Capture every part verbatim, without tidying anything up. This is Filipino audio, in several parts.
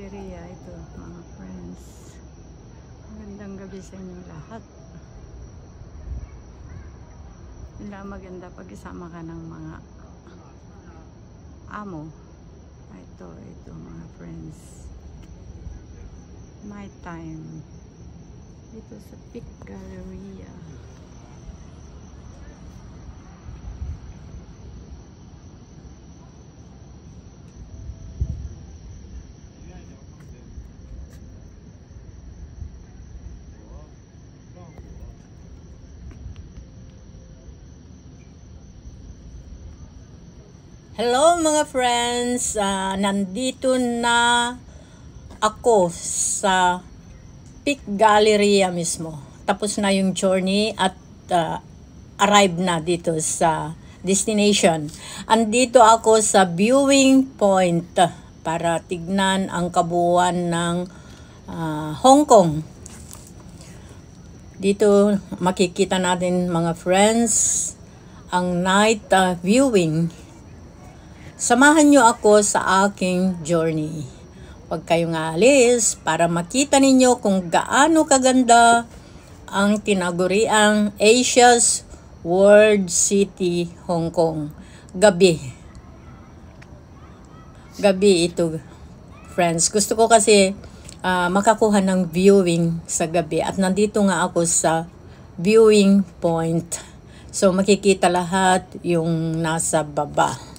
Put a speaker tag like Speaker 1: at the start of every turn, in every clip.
Speaker 1: Galleria ito, mga friends. Magandang gabi sa inyong lahat. Hindi maganda pag isama ka ng mga amo. Ito, ito mga friends. Night time. Dito sa Pic Galleria.
Speaker 2: Hello mga friends, uh, nandito na ako sa Pic Galleria mismo. Tapos na yung journey at uh, arrive na dito sa destination. Andito ako sa viewing point para tignan ang kabuuan ng uh, Hong Kong. Dito makikita natin mga friends ang night uh, viewing. Samahan nyo ako sa aking journey. Huwag kayong aalis para makita ninyo kung gaano kaganda ang tinaguriang Asia's World City, Hong Kong. Gabi. Gabi ito, friends. Gusto ko kasi uh, makakuha ng viewing sa gabi. At nandito nga ako sa viewing point. So makikita lahat yung nasa baba.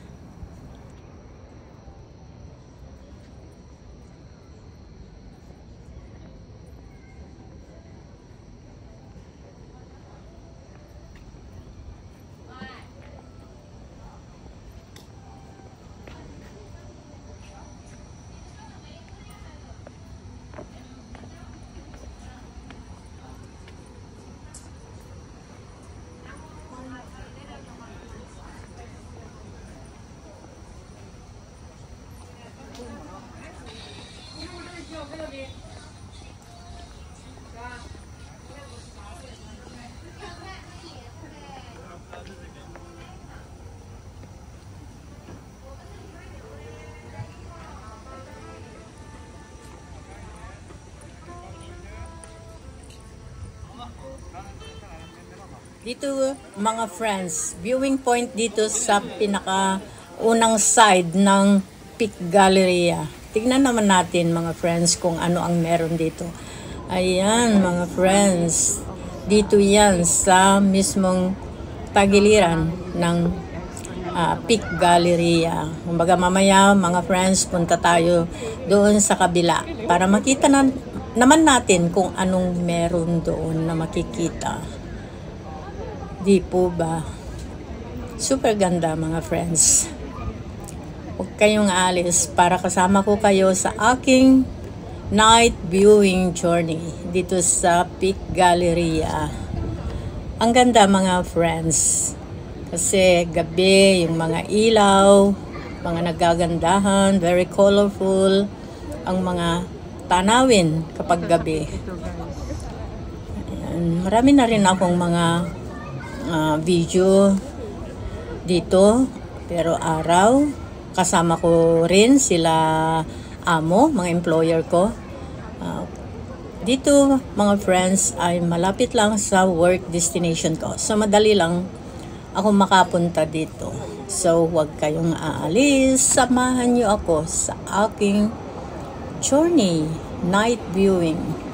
Speaker 2: Dito mga friends, viewing point dito sa pinaka unang side ng Pic Galleria. Tignan naman natin mga friends kung ano ang meron dito. Ayan mga friends, dito yan sa mismong tagiliran ng uh, Pic Galleria. Kumbaga mamaya mga friends, punta tayo doon sa kabila para makita na, naman natin kung anong meron doon na makikita. Di po ba? Super ganda mga friends. Huwag kayong alis para kasama ko kayo sa aking night viewing journey dito sa Pic Galleria. Ang ganda mga friends. Kasi gabi, yung mga ilaw, mga nagagandahan, very colorful, ang mga tanawin kapag gabi. Ayan, marami na rin akong mga Uh, video dito, pero araw kasama ko rin sila amo, mga employer ko. Uh, dito mga friends ay malapit lang sa work destination ko, so madali lang ako makapunta dito. So huwag kayong aalis, samahan nyo ako sa aking journey, night viewing.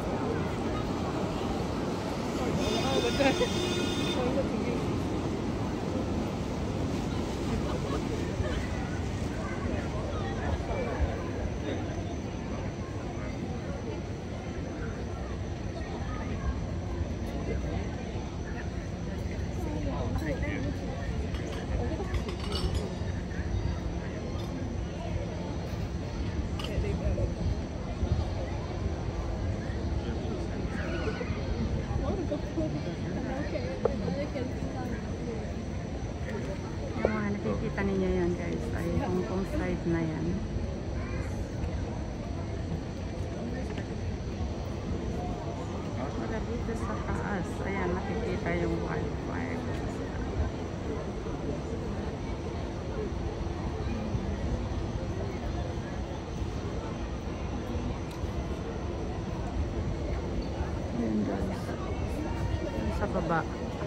Speaker 1: Nakikita ninyo yan guys, ay Hong Kong side na yan. Wala dito sa taas, ayan nakikita yung wildfire. Yan doon. Sa baba.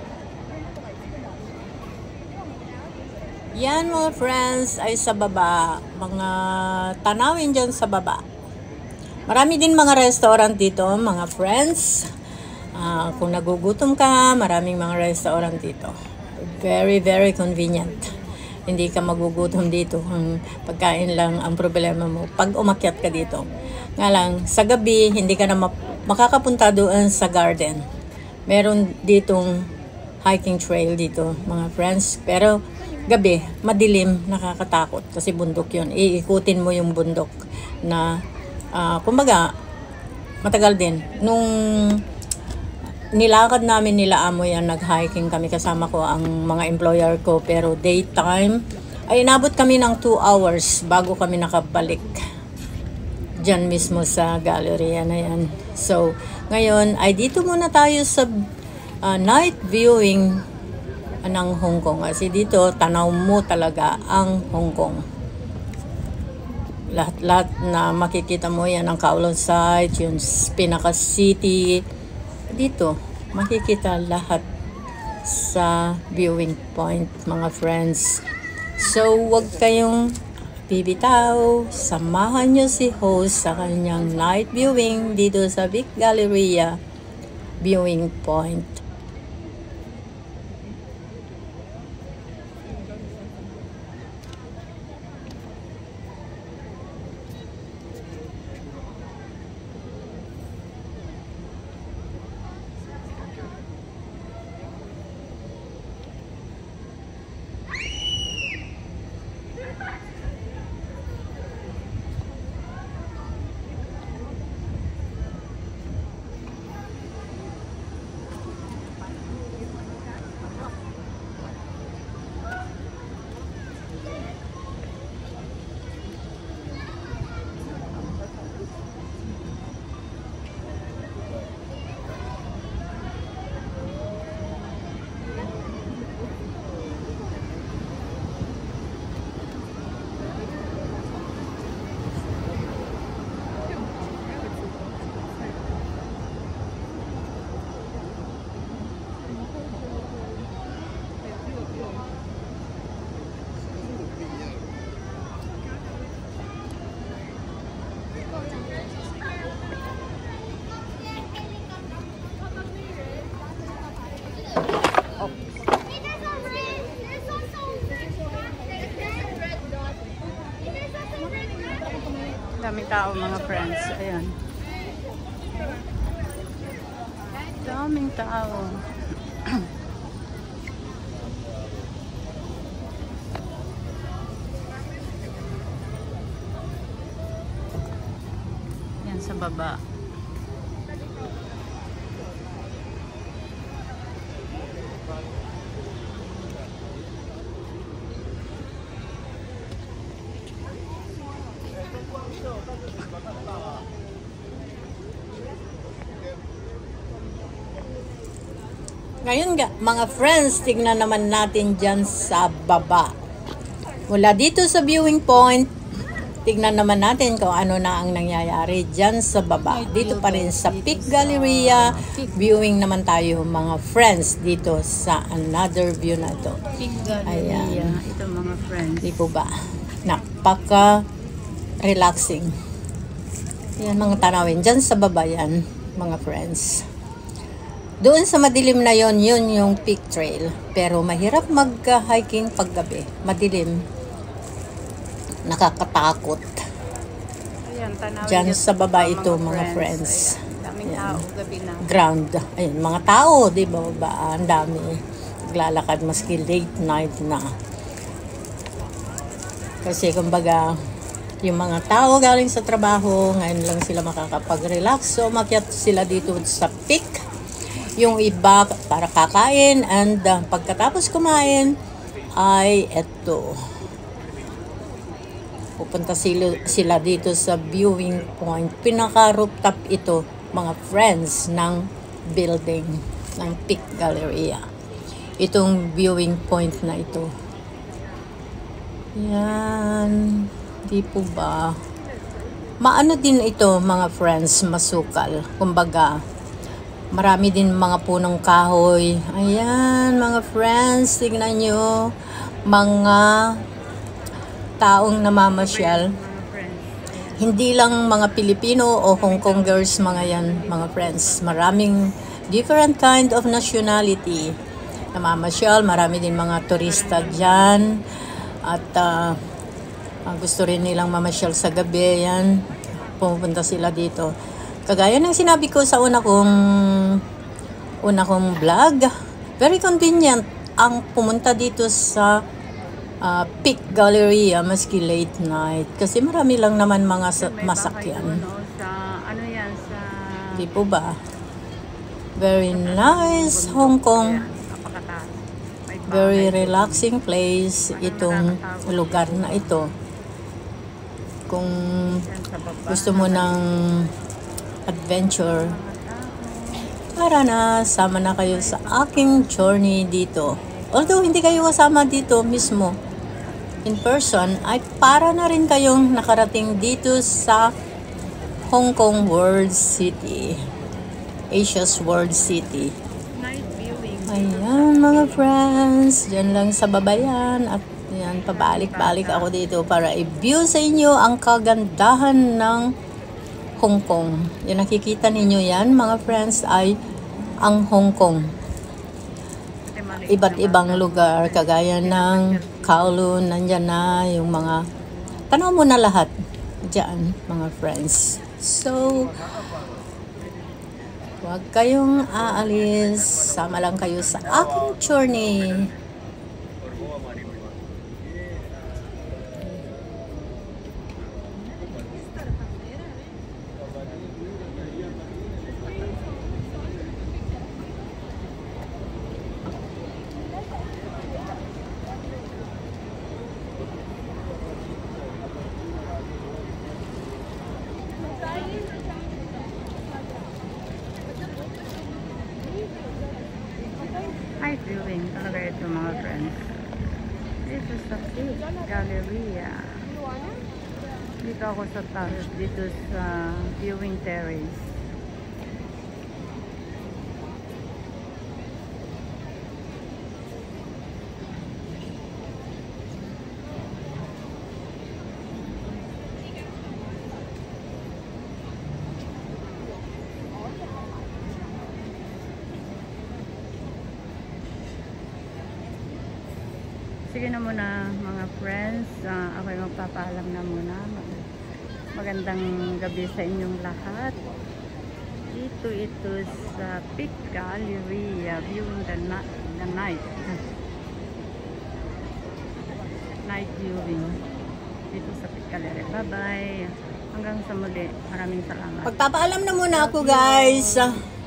Speaker 2: Yan mga friends ay sa baba. Mga tanawin dyan sa baba. Marami din mga restaurant dito mga friends. Uh, kung nagugutom ka, maraming mga restaurant dito. Very very convenient. Hindi ka magugutom dito. Ang pagkain lang ang problema mo pag umakyat ka dito. Nga lang, sa gabi, hindi ka na makakapunta doon sa garden. Meron ditong hiking trail dito, mga friends. Pero, gabi, madilim, nakakatakot. Kasi bundok yun. Iikutin mo yung bundok na, uh, kumbaga, matagal din. Nung nilakad namin nila amo yan, nag-hiking kami, kasama ko ang mga employer ko, pero daytime ay inabot kami ng two hours bago kami nakabalik dyan mismo sa galleria na yan. So ngayon ay dito muna tayo sa uh, night viewing ng Hong Kong, kasi dito tanaw mo talaga ang Hong Kong. Lahat-lahat na makikita mo yan, ang Kowloon site, yung pinaka city. Dito, makikita lahat sa viewing point, mga friends. So, wag kayong bibitaw. Samahan nyo si host sa kanyang night viewing dito sa Vic Galleria viewing point.
Speaker 1: Daming tao mga friends. Ayan. Daming tao. Yan sa baba.
Speaker 2: Ngayon nga, mga friends, tignan naman natin dyan sa baba. Mula dito sa viewing point, tignan naman natin kung ano na ang nangyayari dyan sa baba. Dito pa rin sa Vic Galleria, viewing naman tayo mga friends dito sa another view na to.
Speaker 1: Vic Galleria.
Speaker 2: Ayan.
Speaker 1: Ito mga friends.
Speaker 2: Di po ba? Napaka relaxing. Yan mga tanawin. Dyan sa baba yan, mga friends. Doon sa madilim na yon, yun yung Peak Trail. Pero mahirap mag-hiking paggabi. Madilim. Nakakatakot.
Speaker 1: Ayan, tanawin
Speaker 2: Diyan
Speaker 1: yun
Speaker 2: sa baba
Speaker 1: mga
Speaker 2: ito, mga friends.
Speaker 1: Ayan, daming
Speaker 2: Ayan.
Speaker 1: tao gabi na.
Speaker 2: Ground. Ayun, mga tao, di ba? ba? Ang dami. Naglalakad maski late night na. Kasi kumbaga, yung mga tao galing sa trabaho, ngayon lang sila makakapag-relax. So, makyat sila dito sa peak. Yung iba para kakain, and uh, pagkatapos kumain ay eto. Pupunta sila, sila dito sa viewing point. Pinaka-rooftop ito, mga friends, ng building ng Vic Galleria. Itong viewing point na ito. Yan. Di po ba? Maano din ito, mga friends, masukal. Kumbaga, Marami din mga punong kahoy. Ayan, mga friends, tignan nyo. Mga taong namamasyal.
Speaker 1: Mga friends.
Speaker 2: Hindi lang mga Pilipino o Hong Kongers mga yan, mga friends. Maraming different kind of nationality. Namamasyal, marami din mga turista dyan. At uh, gusto rin nilang mamasyal sa gabi. Yan, pumunta sila dito. Kagaya ng sinabi ko sa una kong una kong vlog, very convenient ang pumunta dito sa uh, Peak Galleria maski late night. Kasi marami lang naman mga sa-
Speaker 1: May
Speaker 2: masakyan.
Speaker 1: bahay doon, no? Sa, ano yan, sa...
Speaker 2: Di po ba? Very nice Hong Kong.
Speaker 1: Ayan, napakataas. May bahay
Speaker 2: Very
Speaker 1: doon.
Speaker 2: relaxing place itong lugar na ito. Kung
Speaker 1: Yan sa baba.
Speaker 2: gusto mo ng adventure, tara na, sama na kayo sa aking journey dito. Although hindi kayo kasama dito mismo in person, ay para na rin kayong nakarating dito sa Hong Kong World City, Asia's World City.
Speaker 1: Night viewing.
Speaker 2: Ayan mga friends, dyan lang sa babayan at yan, pabalik-balik ako dito para i-view sa inyo ang kagandahan ng Hong Kong. Yung nakikita ninyo yan mga friends ay ang Hong Kong.
Speaker 1: Kasi maliit
Speaker 2: Iba't
Speaker 1: naman.
Speaker 2: ibang lugar kagaya ng Kowloon, nandyan na yung mga tanaw mo na lahat dyan mga friends. So, huwag kayong aalis, sama lang kayo sa aking journey.
Speaker 1: Night viewing talaga ito mga friends. This is the Peak Galleria. Dito ako sa taas, dito sa viewing terrace. Sige na muna mga friends, uh, ako ay magpapaalam na muna. Magandang gabi sa inyong lahat. Dito ito sa Peak Galleria, viewing the, na the night. Night viewing. Dito sa Peak Galleria. Bye bye. Hanggang sa muli. Maraming salamat.
Speaker 2: Magpapaalam na muna ako guys.